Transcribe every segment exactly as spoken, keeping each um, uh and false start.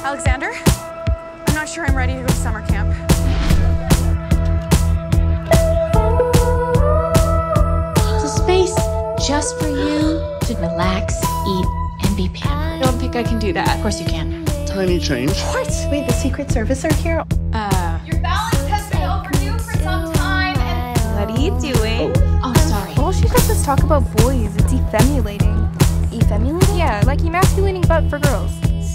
Alexander, I'm not sure I'm ready to go to summer camp. It's a space just for you to relax, eat, and be pampered. I don't think I can do that. Of course you can. Tiny change. What? Wait, the Secret Service are here? Uh, Your balance has been overdue for some time and... what are you doing? Oh, sorry. All she does is talk about boys. It's effemulating. Effemulating? Yeah, like emasculating butt for girls.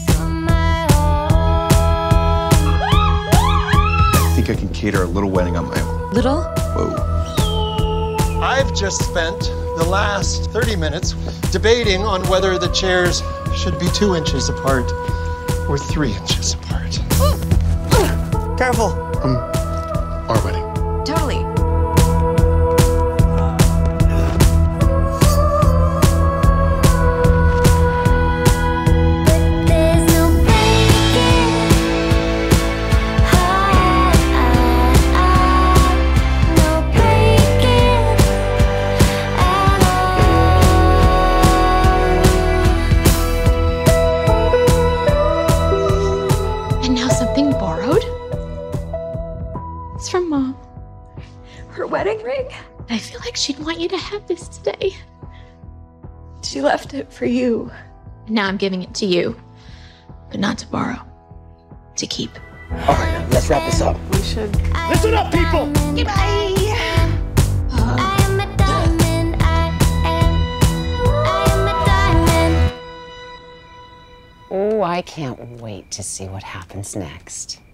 I think I can cater a little wedding on my own. Little? Whoa. I've just spent the last thirty minutes debating on whether the chairs should be two inches apart or three inches apart. Careful. Um, our wedding. Totally. Something borrowed? It's from Mom. Her wedding ring? I feel like she'd want you to have this today. She left it for you. And now I'm giving it to you. But not to borrow. To keep. All right, let's wrap this up. We should. Listen up, people! Goodbye! Oh, I can't wait to see what happens next.